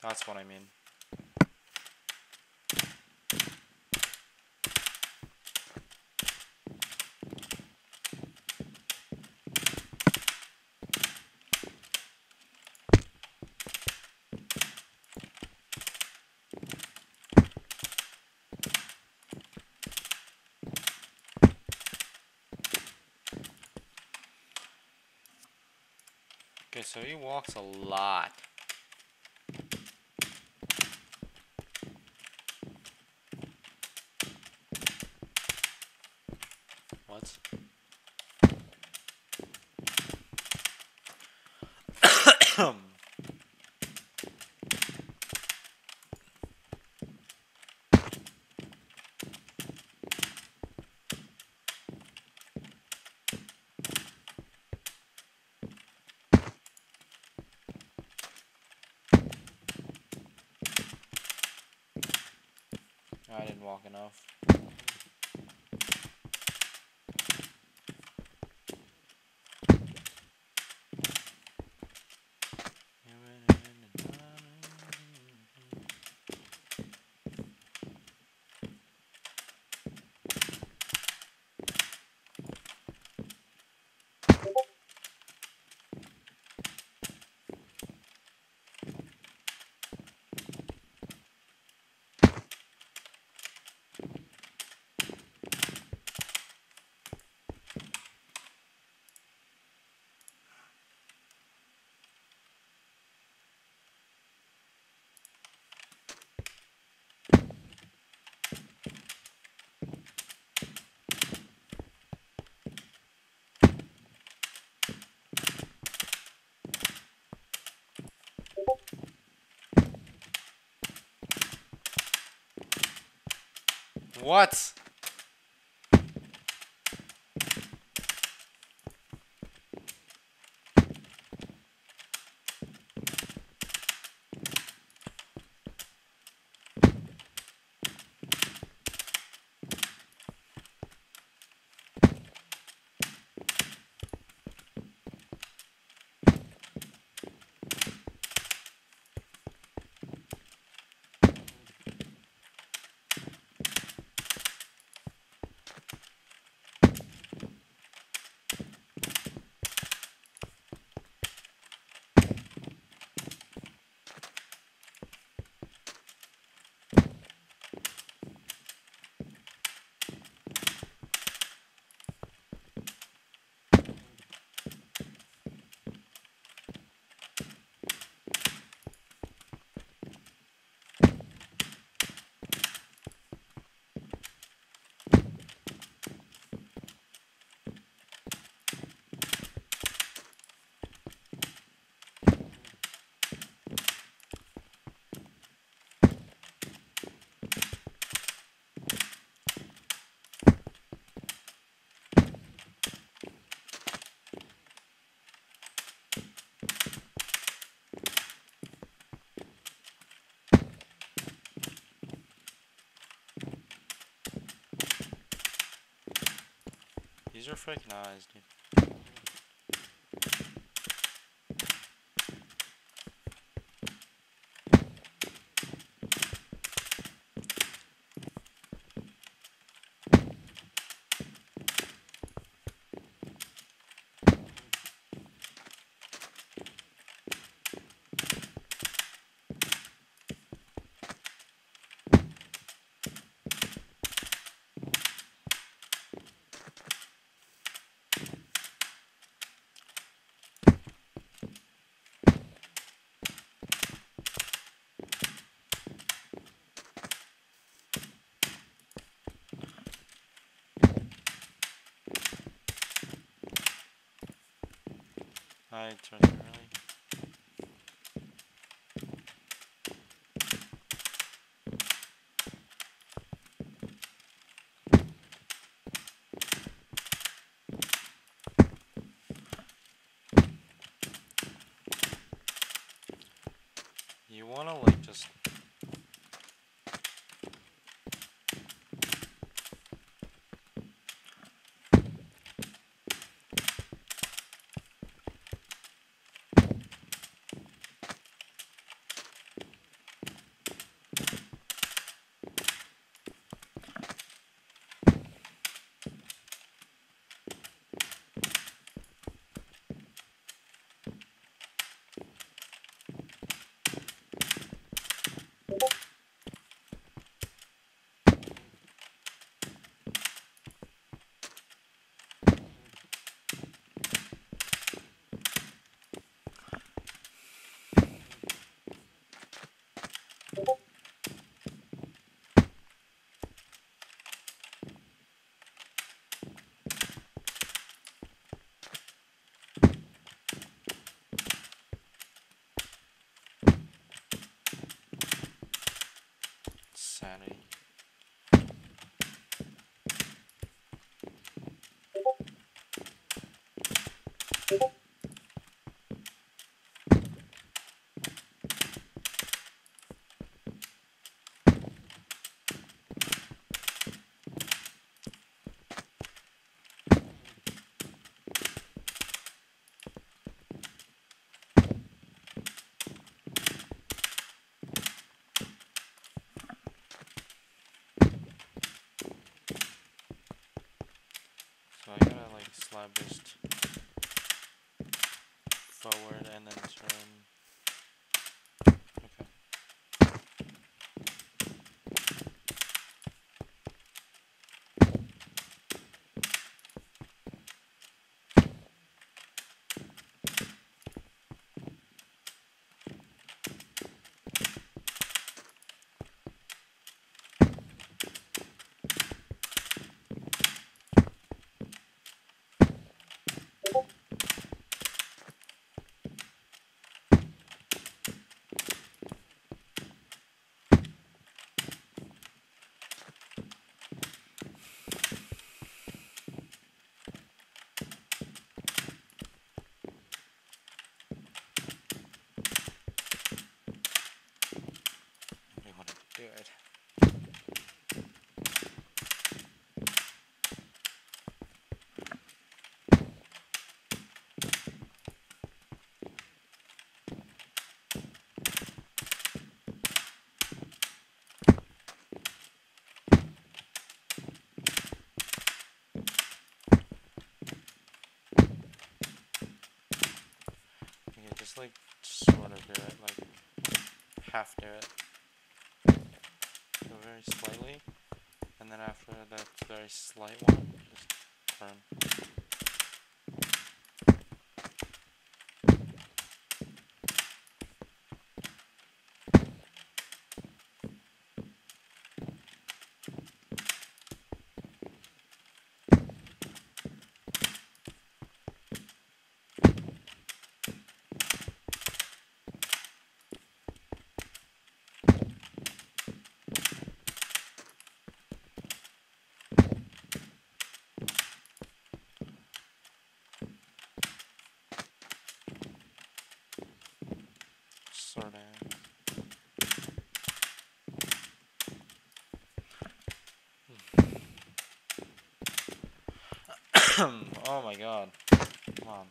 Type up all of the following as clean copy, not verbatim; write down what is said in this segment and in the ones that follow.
That's what I mean. Okay, so he walks a lot. What? I didn't walk enough. What? These are freaking eyes, dude. I turned too early. You wanna like just slide boost forward and then turn. Okay. We want to do it. Okay, just like sort of do it, like half do it. Go very slightly, and then after that very slight one, just turn. Sort of. Oh my god. Come on.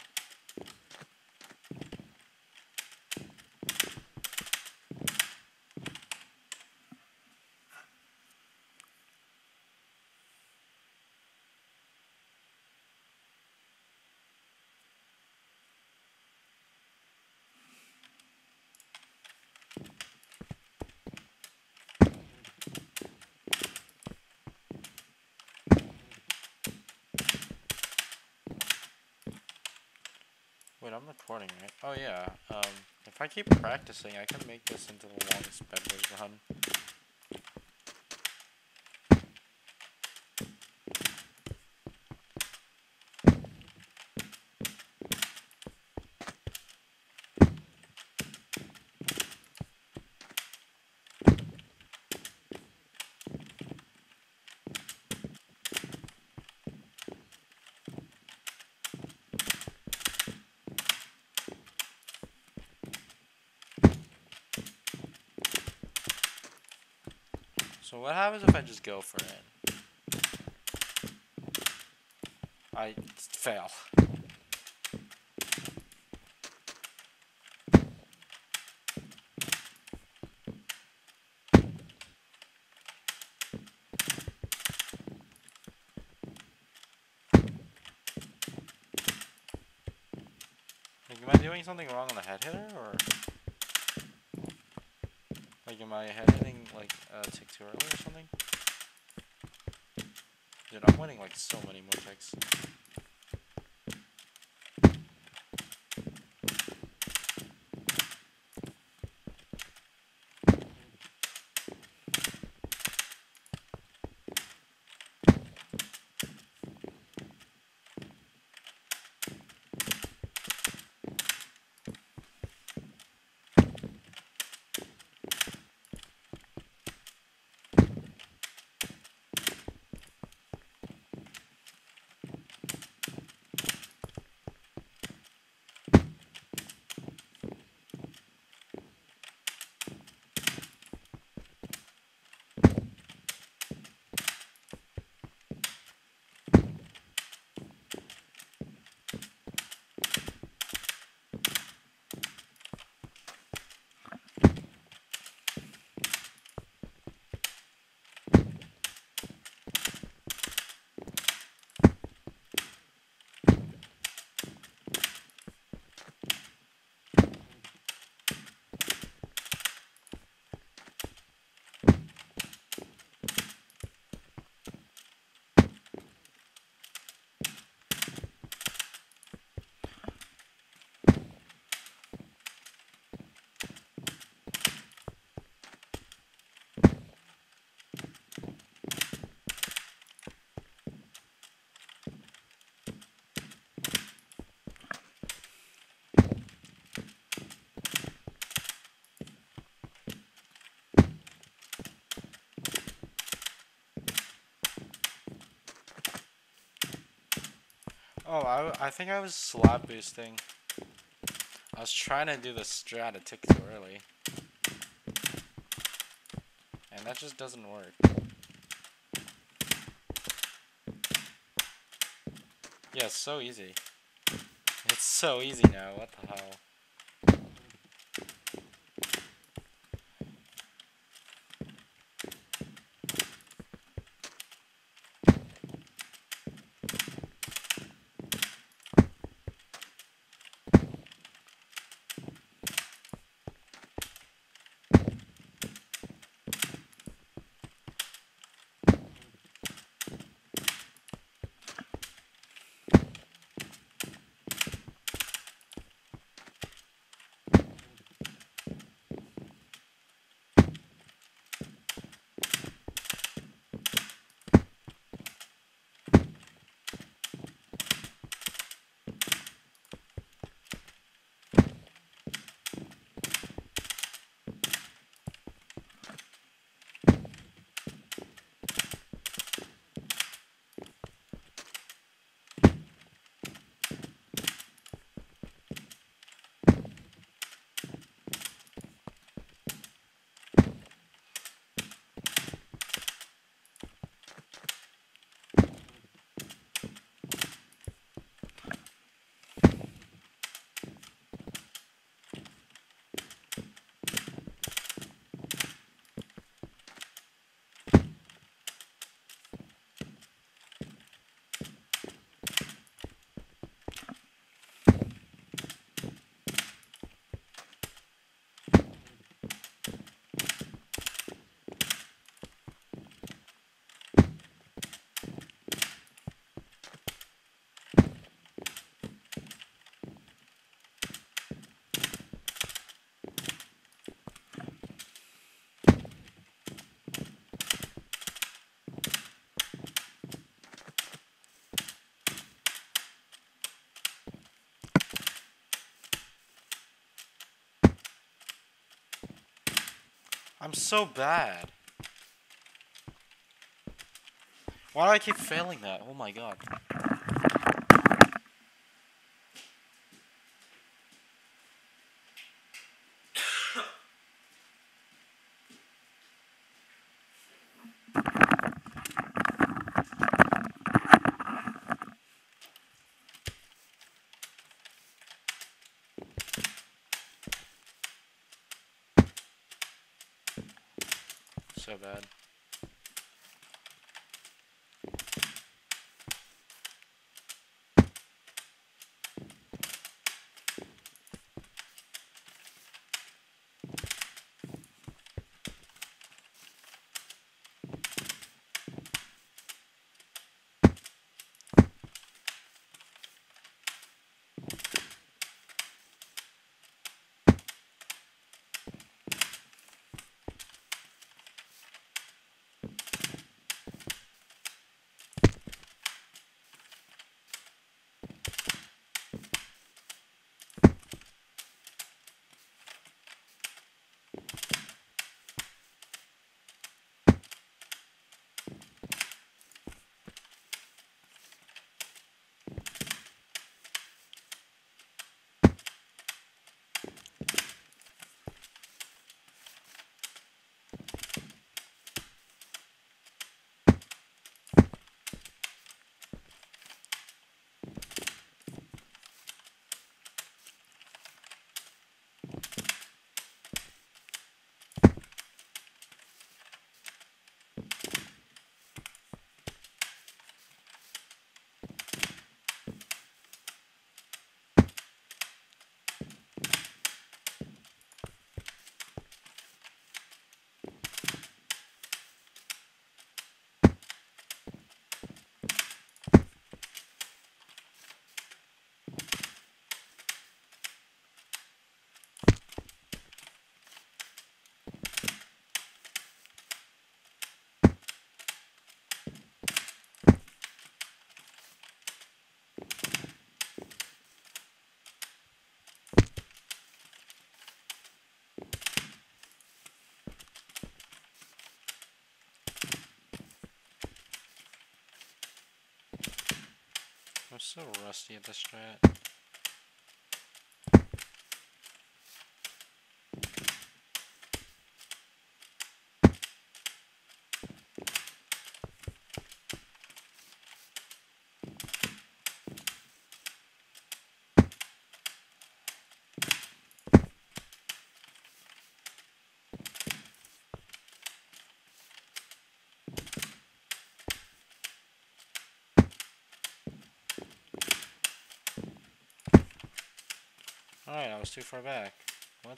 Wait, I'm recording, right? Oh yeah. If I keep practicing, I can make this into the longest bedwars run. So what happens if I just go for it? I fail. Like, am I doing something wrong on the head hitter, or like am I head hitting like a tick too early or something? Dude, I'm winning like so many more ticks. Oh, I think I was slab boosting. I was trying to do the strat, it took too early. And that just doesn't work. Yeah, it's so easy. It's so easy now, what the hell? I'm so bad. Why do I keep failing that? Oh my god. So bad. I'm so rusty at this strat. Alright, I was too far back. What?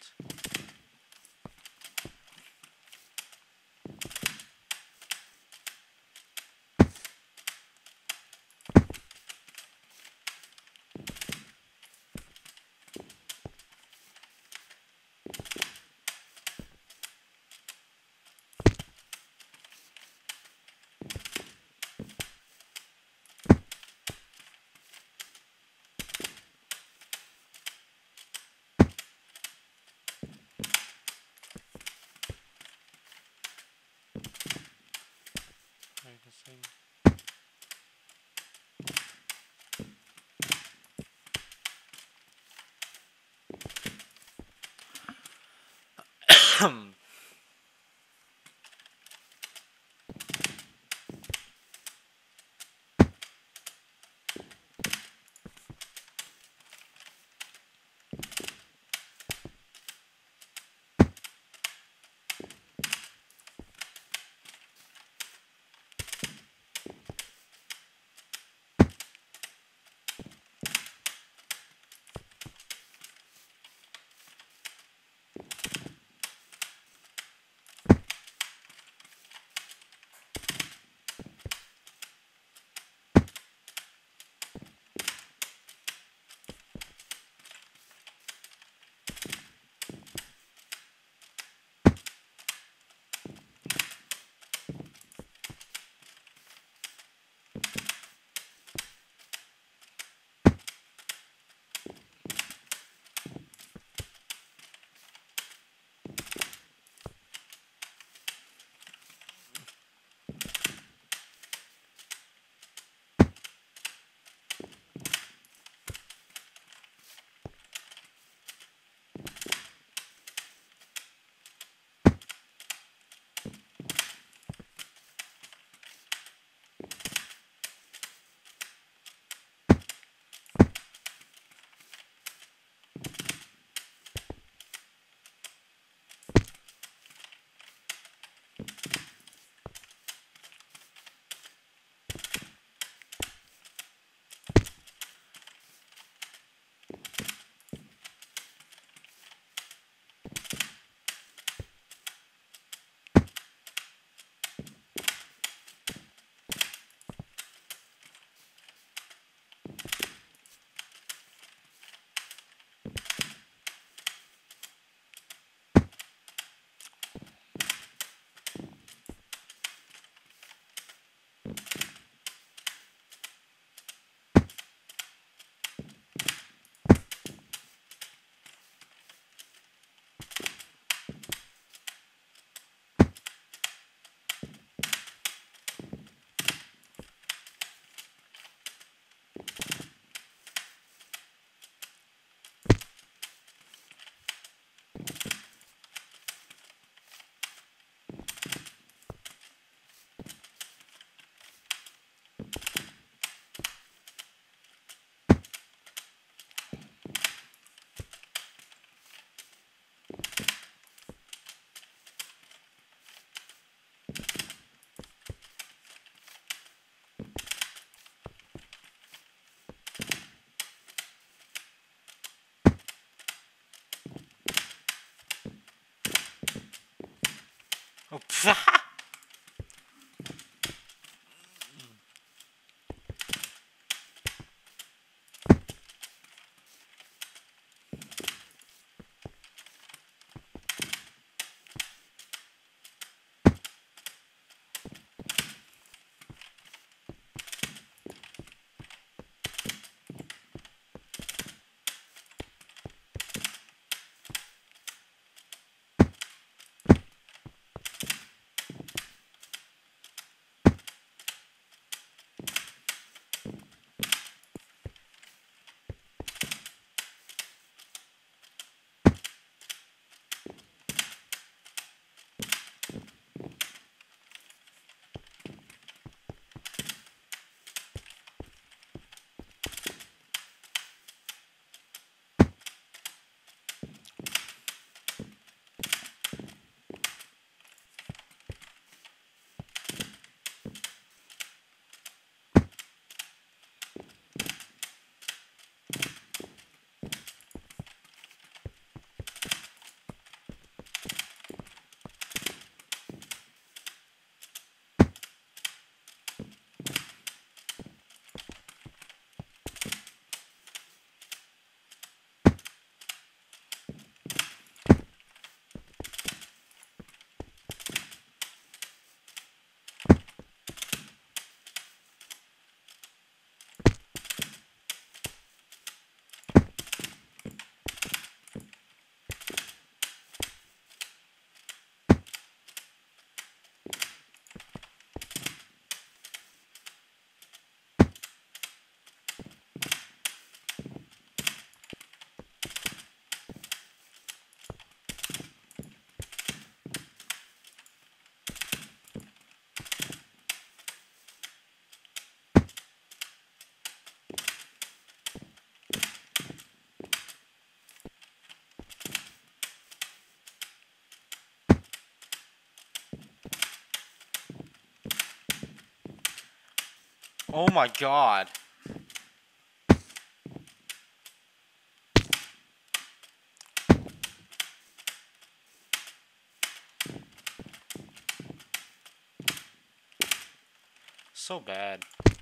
Wait, this thing. Oh, Oh my god. So bad.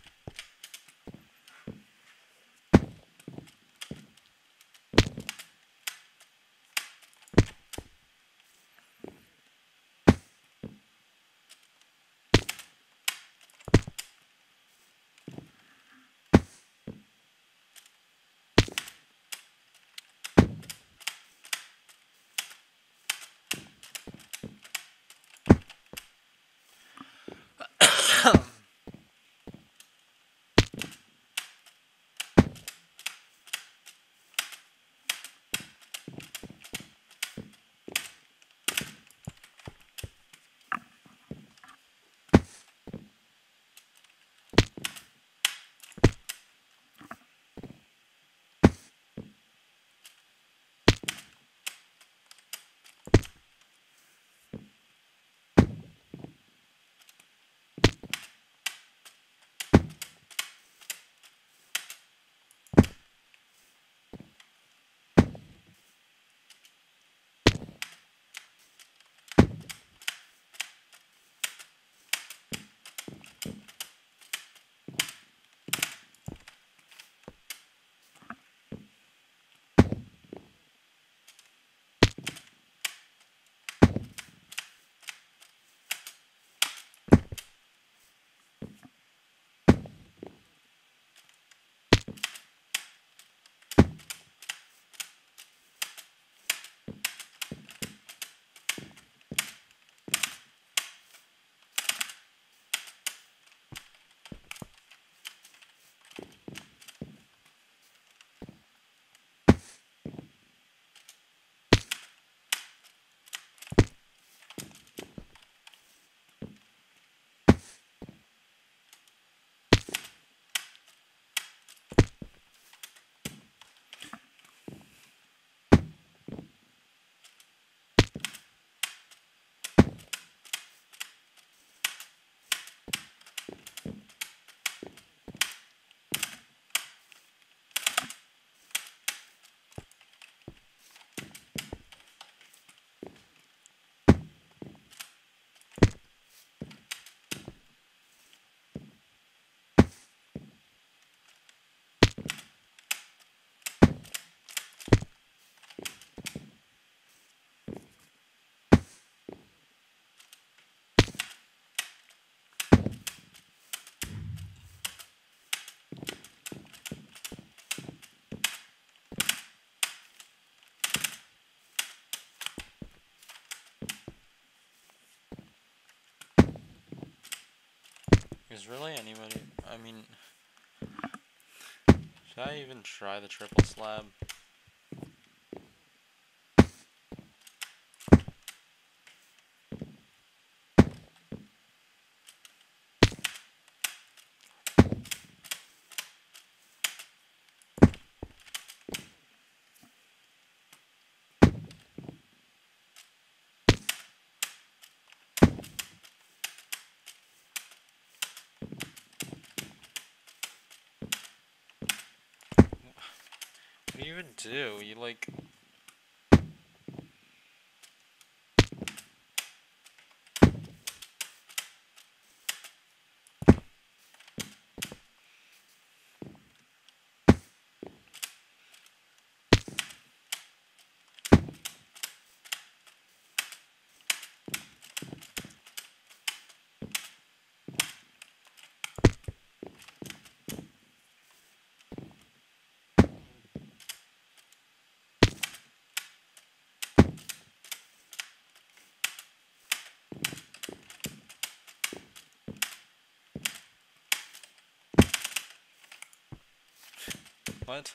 Is really anybody... I mean... Should I even try the triple slab? What do you even do? You like... What?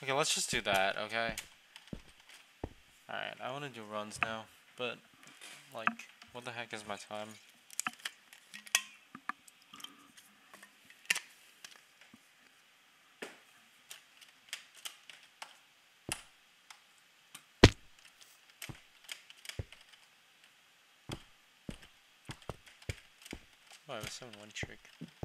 Okay, let's just do that, okay? Alright, I want to do runs now, but, like, what the heck is my time? Oh, I have a 7-1 trick.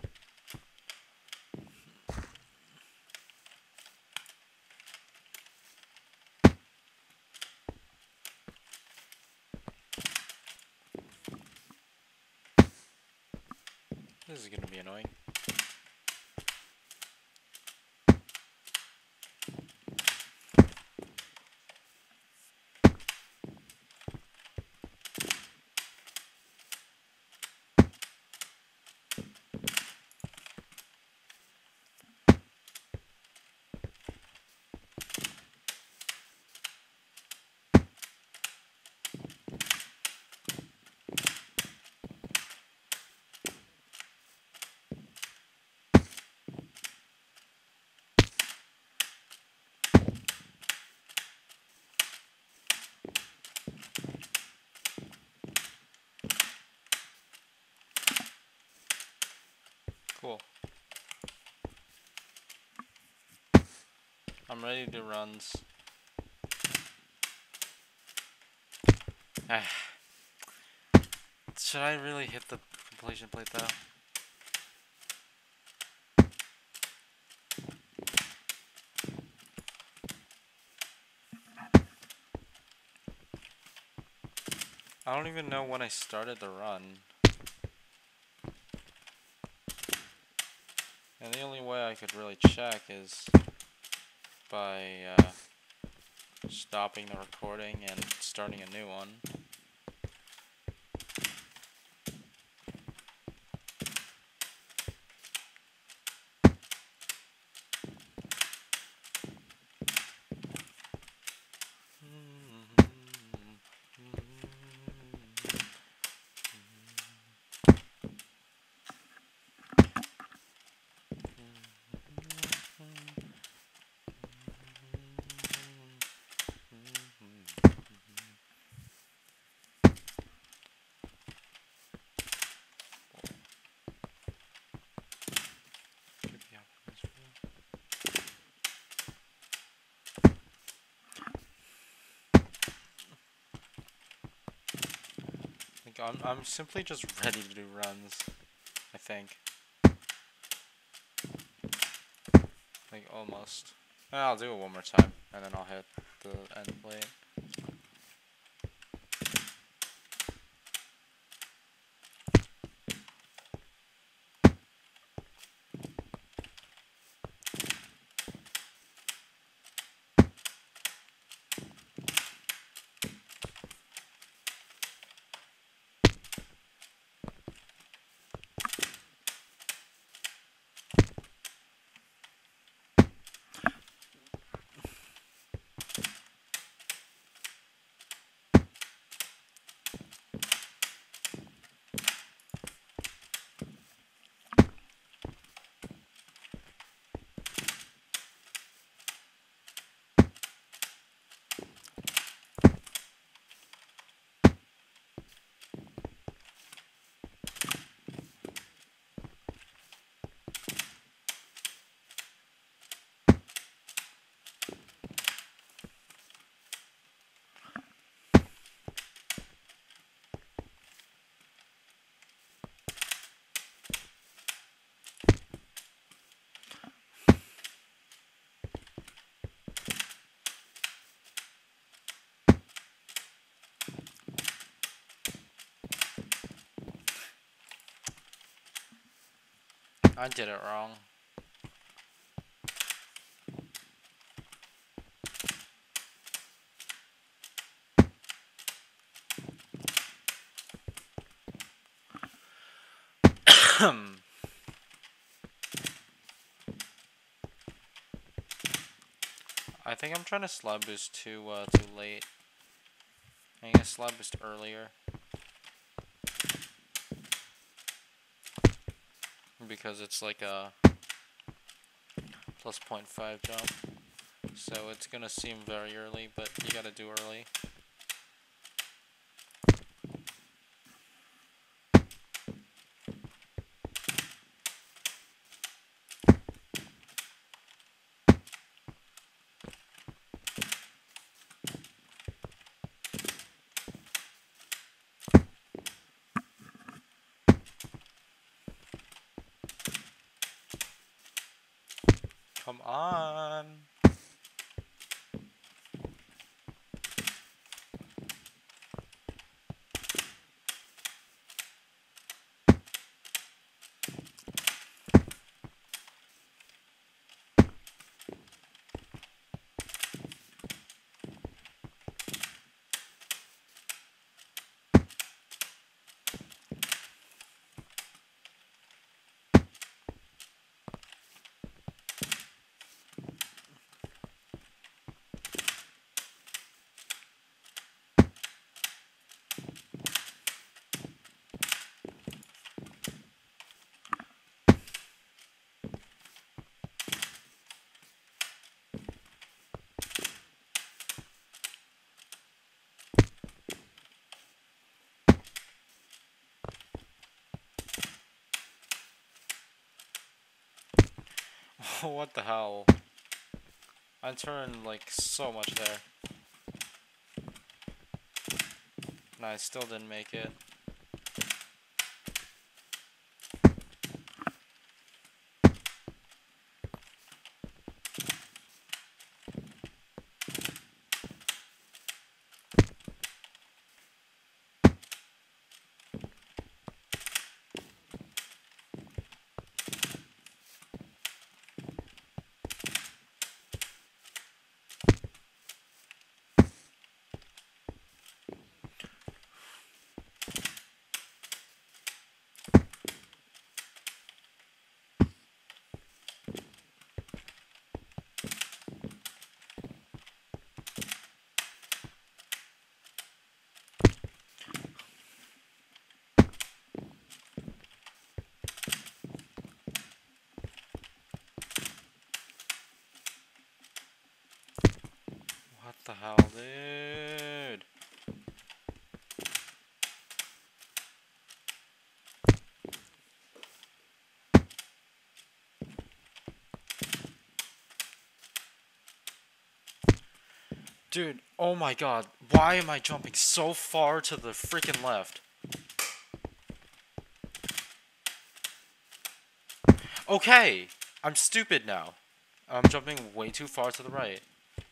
This is gonna be annoying. Cool. I'm ready to do runs. Should I really hit the completion plate though? I don't even know when I started the run. And the only way I could really check is by stopping the recording and starting a new one. I'm simply just ready to do runs, I think. Like, almost. And I'll do it one more time, and then I'll hit the end plate. I did it wrong. I think I'm trying to slab boost too late. I guess slab boost earlier. Because it's like a plus 0.5 jump. So it's gonna seem very early, but you gotta do early. Come on! What the hell? I turned like so much there. And I still didn't make it. What the hell, dude? Dude, oh my god, why am I jumping so far to the freaking left? Okay, I'm stupid now. I'm jumping way too far to the right.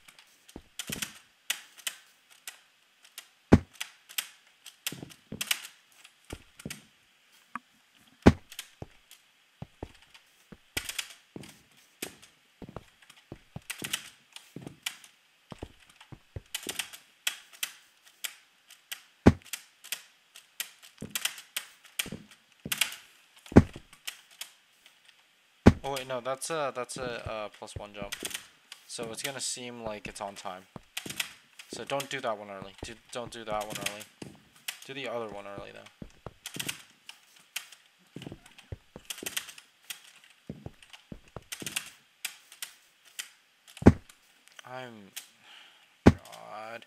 Oh wait, no, that's a +1 jump. So it's gonna seem like it's on time. So don't do that one early. Don't do that one early. Do the other one early though. I'm... God.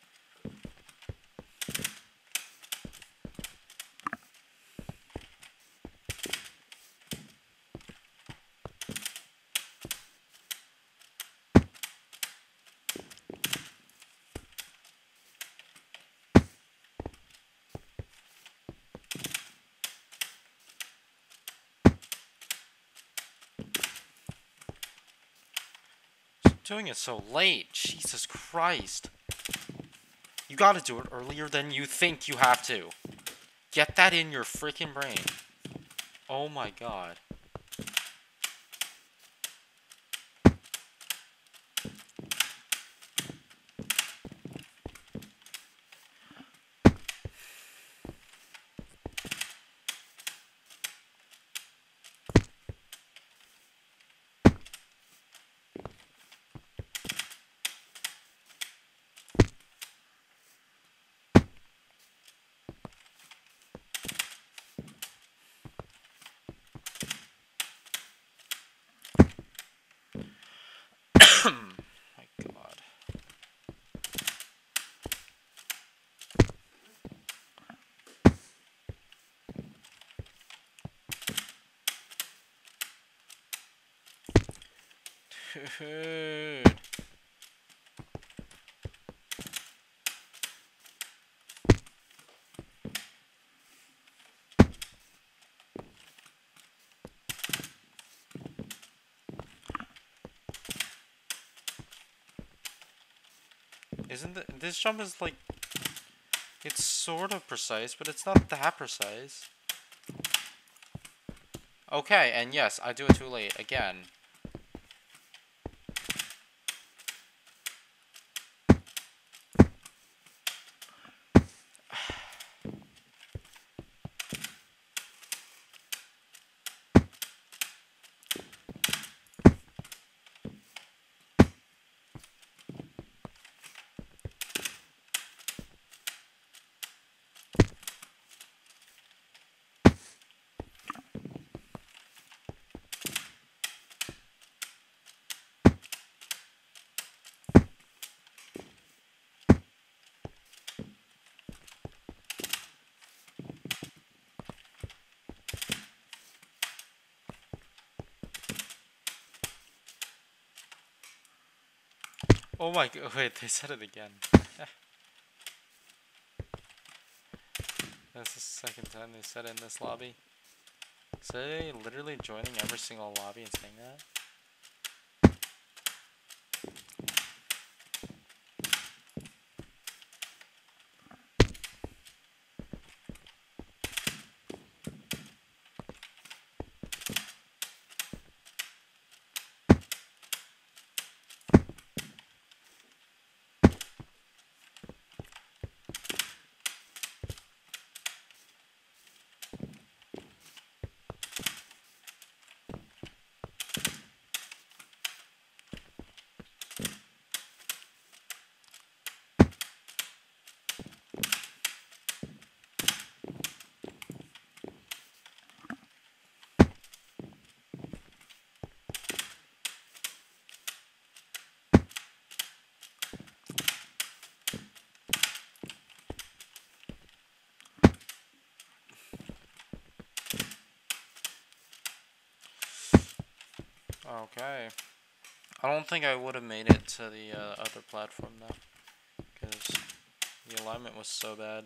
Doing it so late. Jesus Christ. You gotta do it earlier than you think you have to. Get that in your freaking brain. Oh my god. Dude. This jump is like, it's sort of precise, but it's not that precise. Okay, and yes, I do it too late again. Oh my god, wait, they said it again. That's the second time they said it in this lobby. So they literally joining every single lobby and saying that? Okay. I don't think I would have made it to the other platform though, because the alignment was so bad.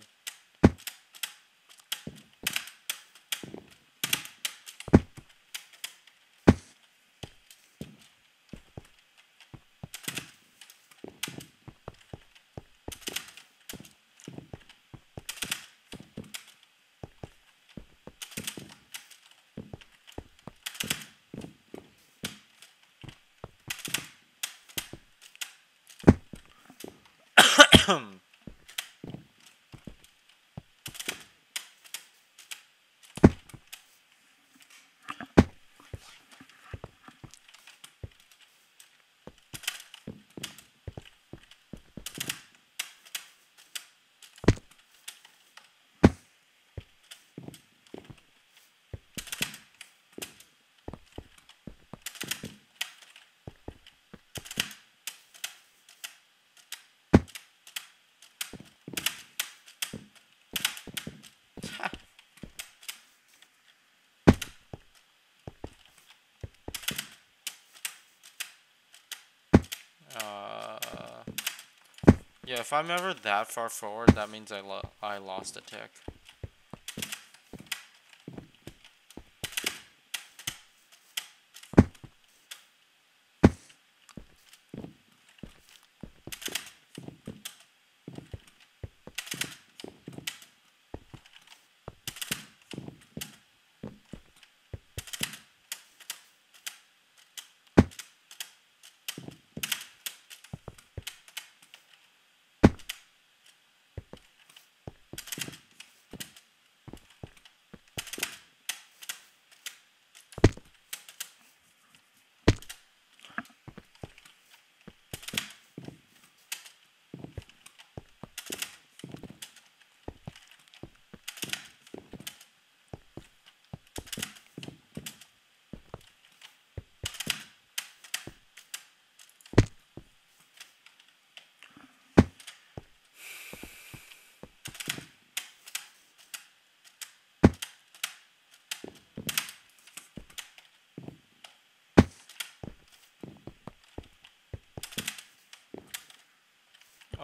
Yeah, if I'm ever that far forward, that means I lost a tick.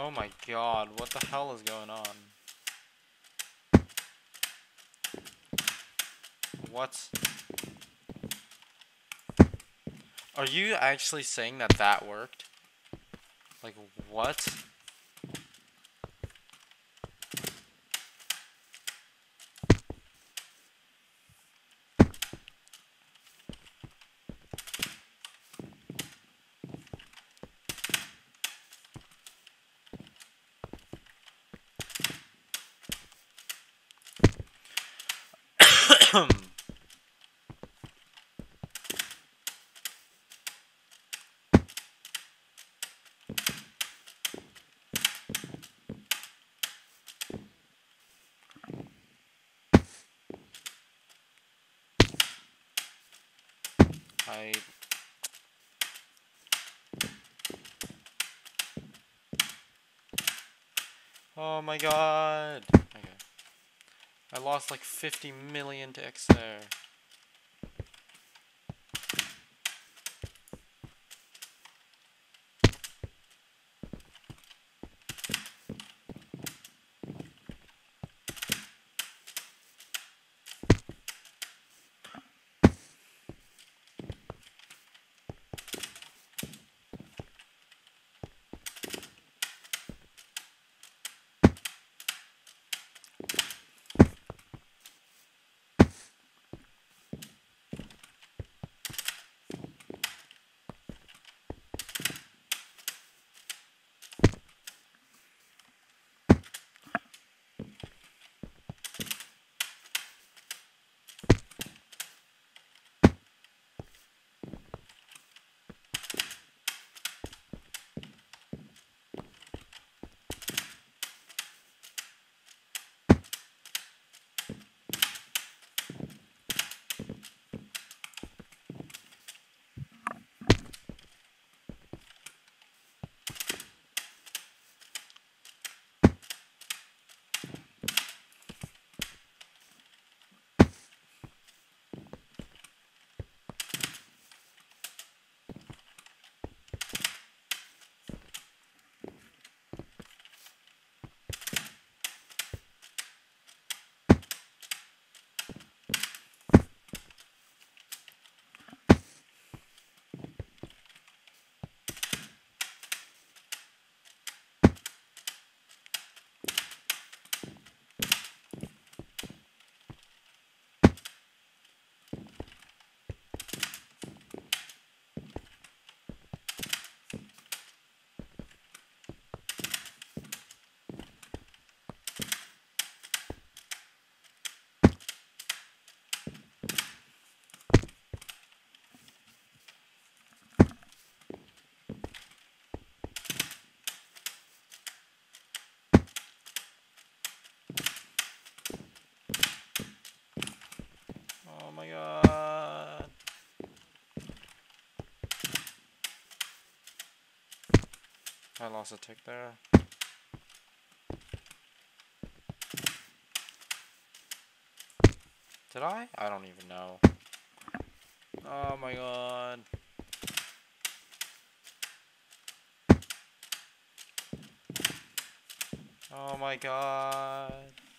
Oh my god, what the hell is going on? What? Are you actually saying that that worked? Like, what? I... Oh my god. Okay. I lost like 50 million ticks there. Oh my god. I lost a tick there. Did I? I don't even know. Oh my god. Oh my god.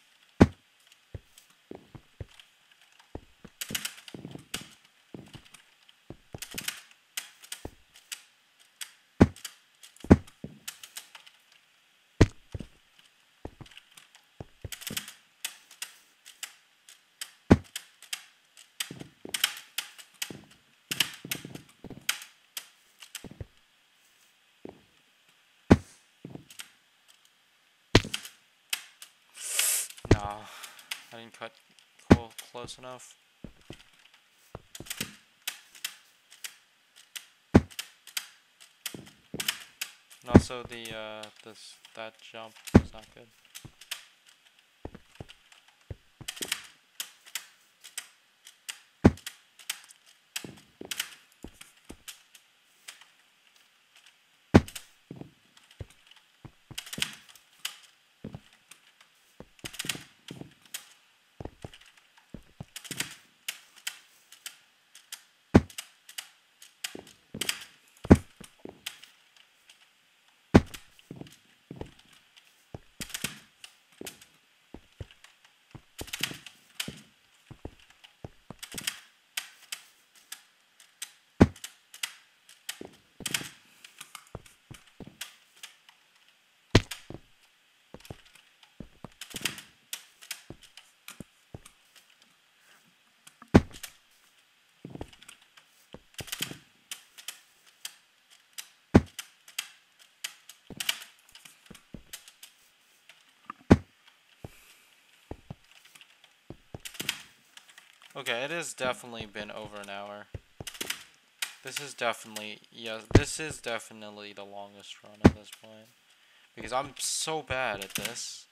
No, I didn't cut close enough. And also that jump was not good. Okay, it has definitely been over an hour. This is definitely, yes, this is definitely the longest run at this point. Because I'm so bad at this.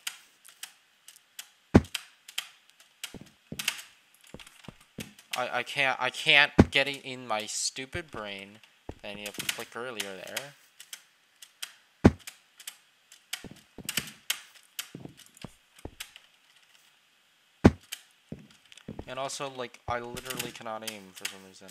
I can't get it in my stupid brain that I need to click earlier there. And also, like, I literally cannot aim for some reason.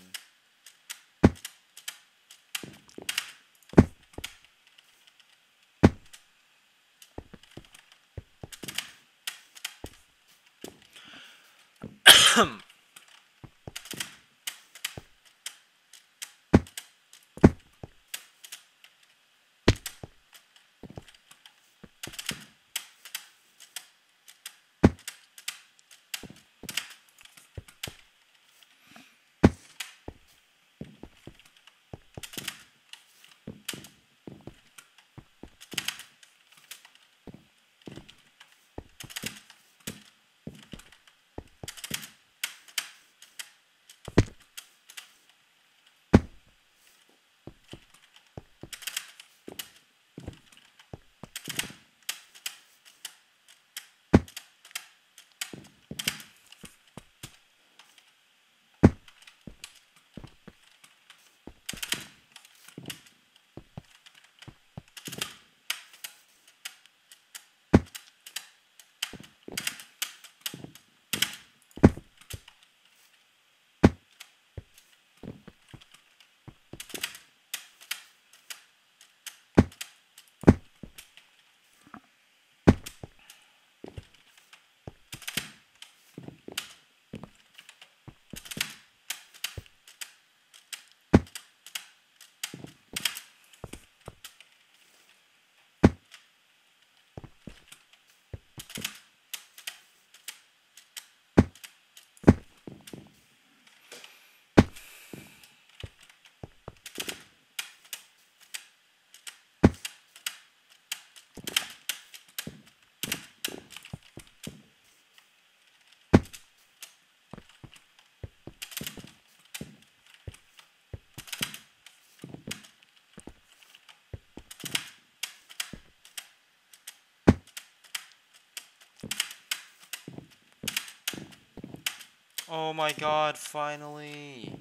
Oh my god, finally!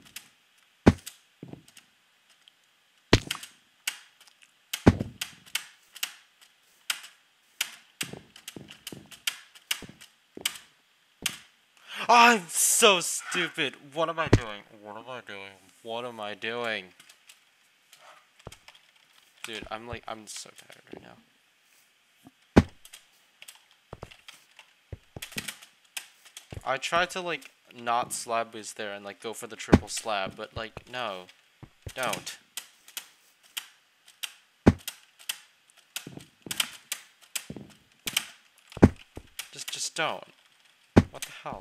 I'm so stupid! What am I doing? What am I doing? What am I doing? Dude, I'm so tired right now. I tried to, like, not slab boost there and, like, go for the triple slab, but, like, no. Don't. Just don't. What the hell?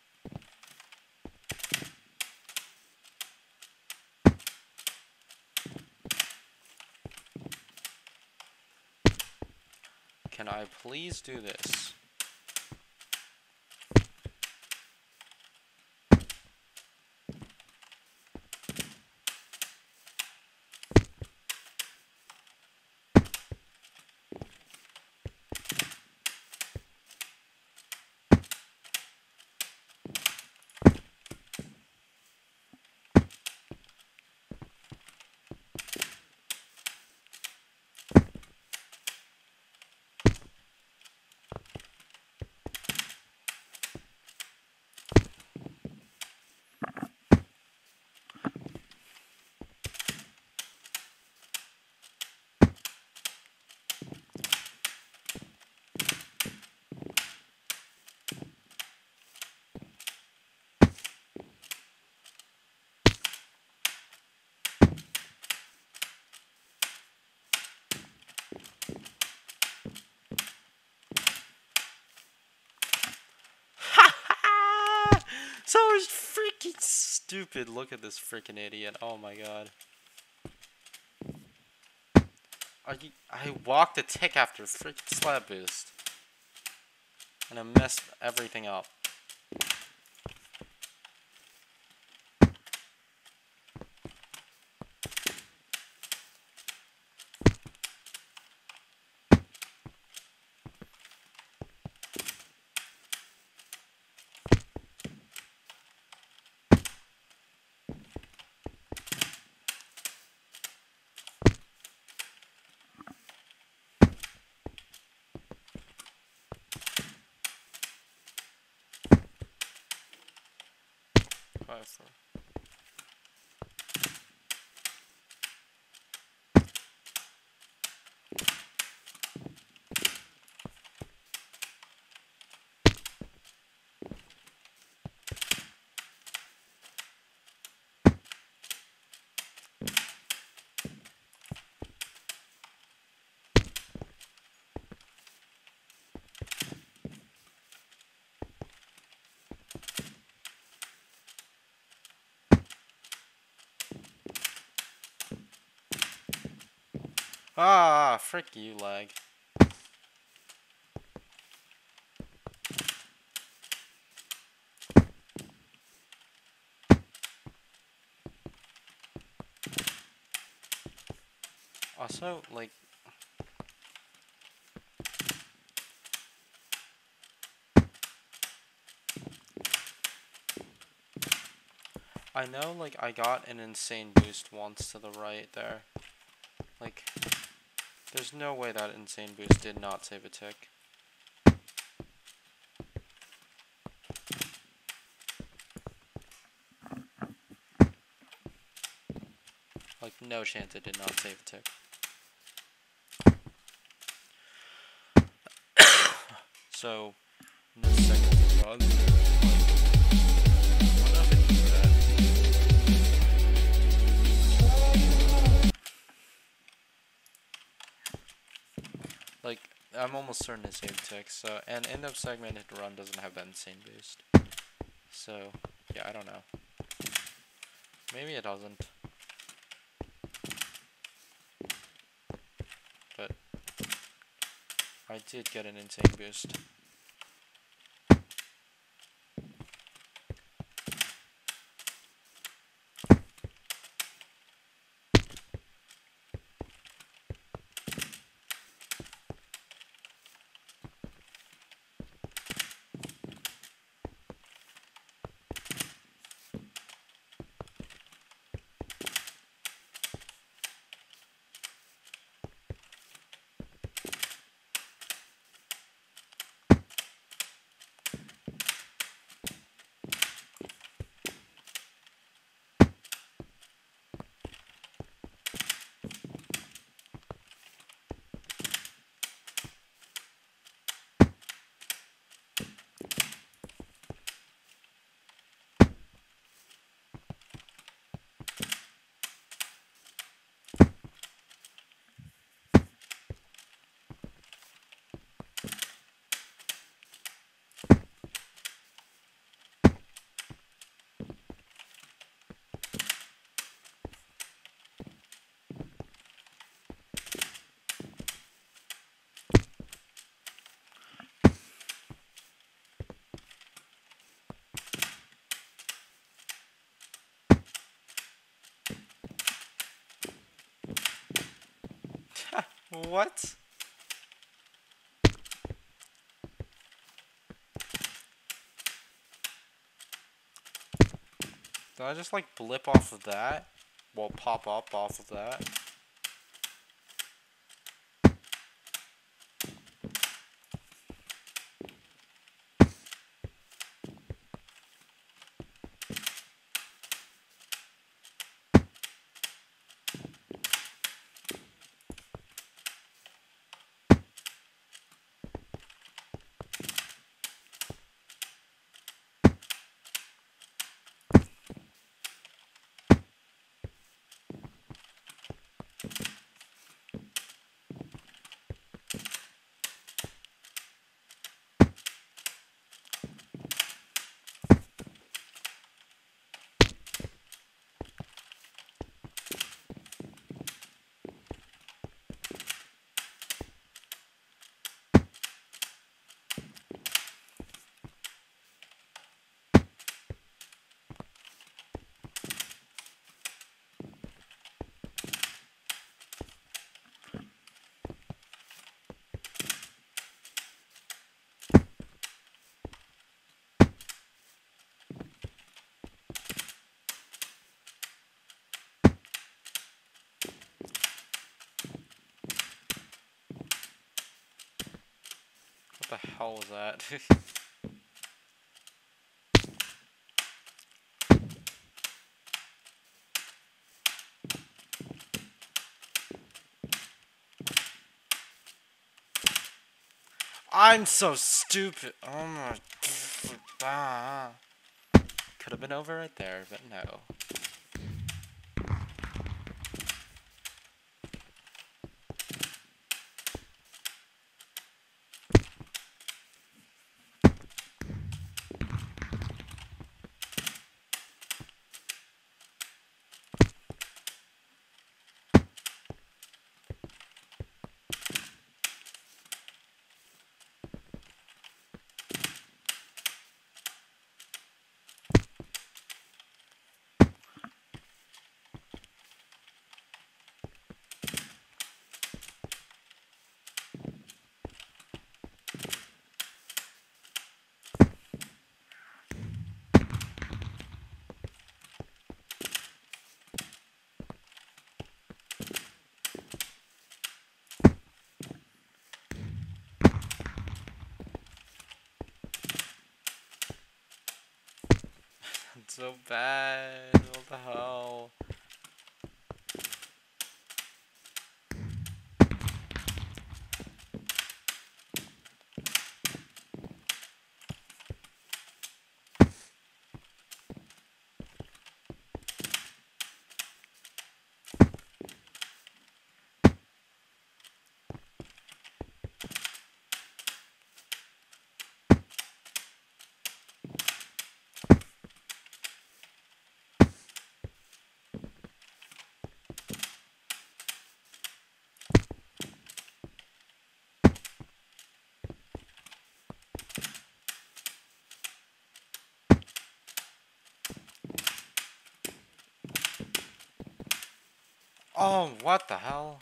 Can I please do this? So freaking stupid. Look at this freaking idiot. Oh my god. I walked a tick after freaking slab boost. And I messed everything up. 5, 4. Ah, frick you, lag. Also, like, I know, like, I got an insane boost once to the right there. Like, there's no way that insane boost did not save a tick. Like, no chance it did not save a tick. So, no second run. I don't know if it needs that. Like, I'm almost certain it saved tick, so, and end of segmented run doesn't have that insane boost. So, yeah, I don't know. Maybe it doesn't. But I did get an insane boost. What? Did I just like blip off of that? Well, pop up off of that? What the hell was that? I'm so stupid. Oh my. Could have been over right there, but no. It's so bad. What the hell? Oh, what the hell?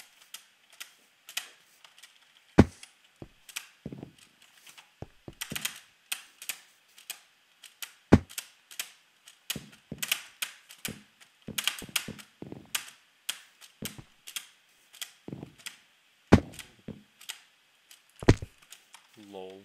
Lol.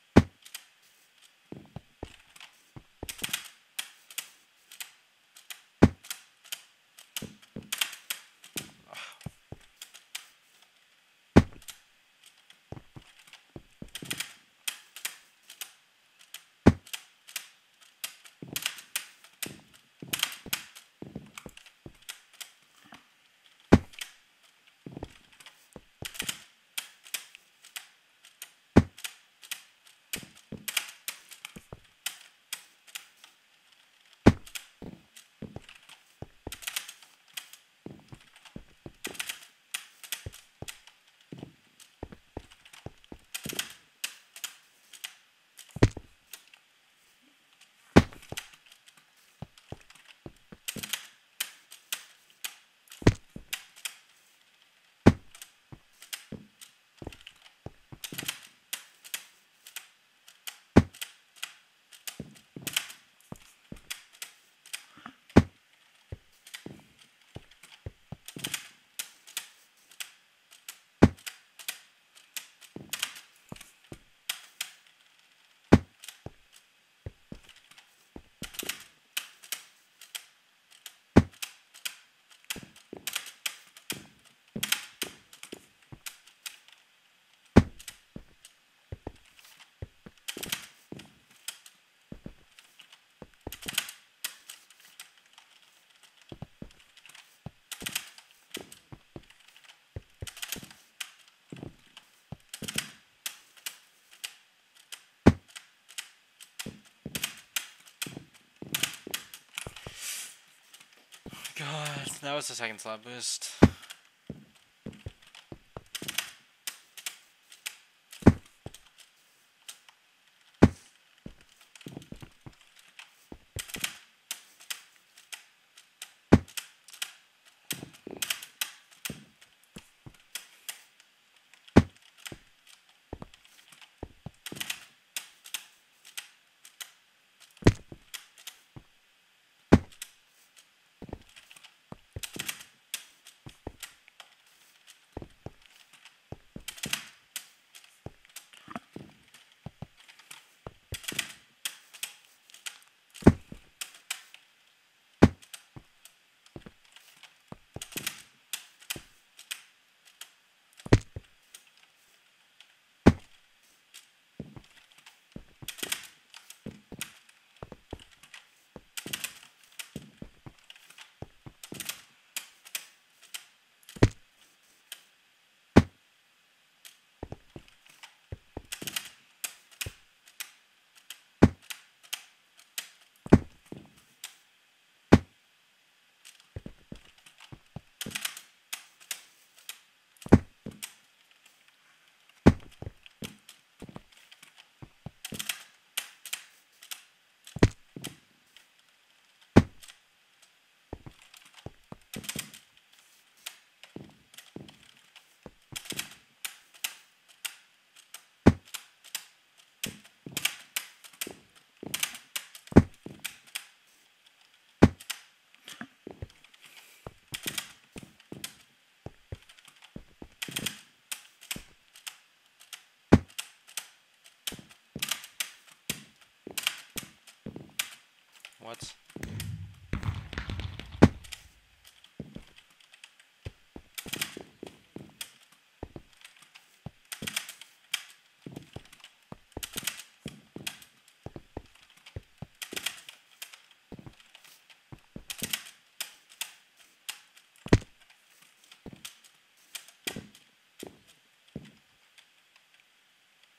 God, that was the second slot boost.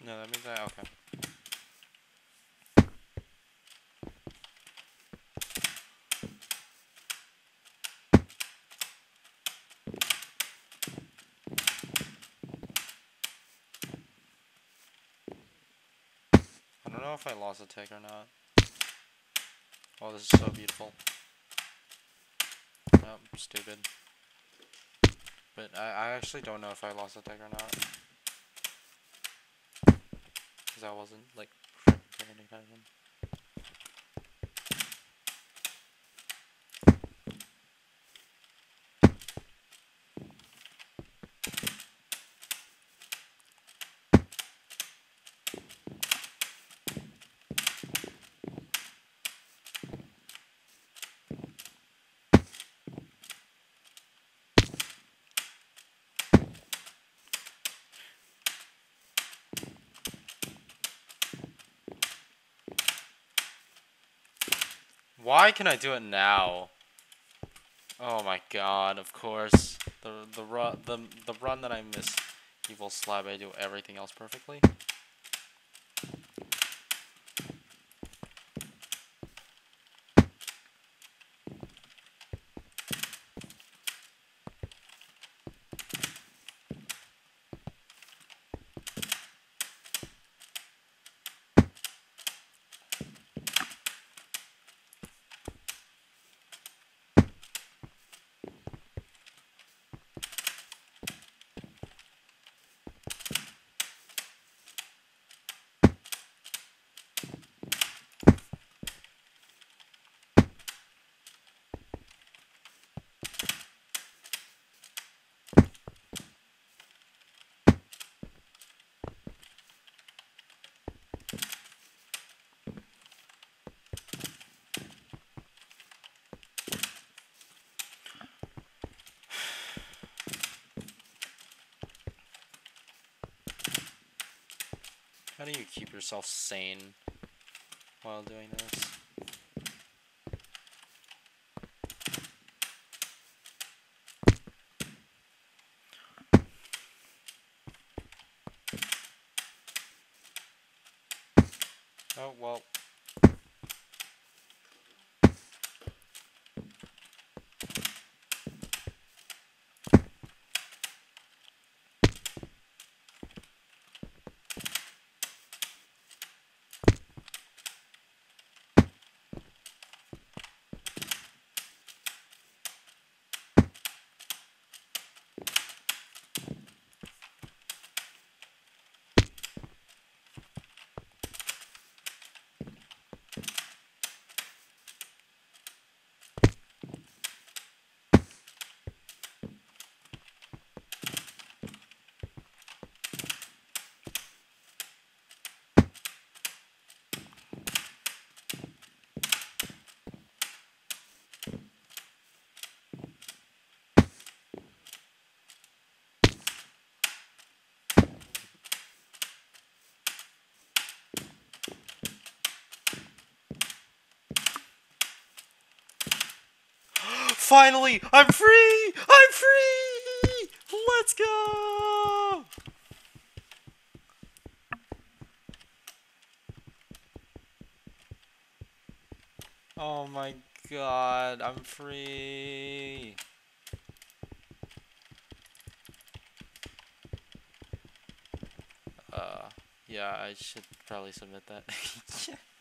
No, that means okay. I don't know if I lost a tick or not. Oh, this is so beautiful. Nope, stupid. But I actually don't know if I lost a tick or not. Because I wasn't, like, freaking paying attention. Why can I do it now? Oh my god, of course. The run that I miss Evil Slab, I do everything else perfectly. How do you keep yourself sane while doing this? Oh, well. Finally! I'm free! I'm free! Let's go! Oh my god, I'm free! Yeah, I should probably submit that.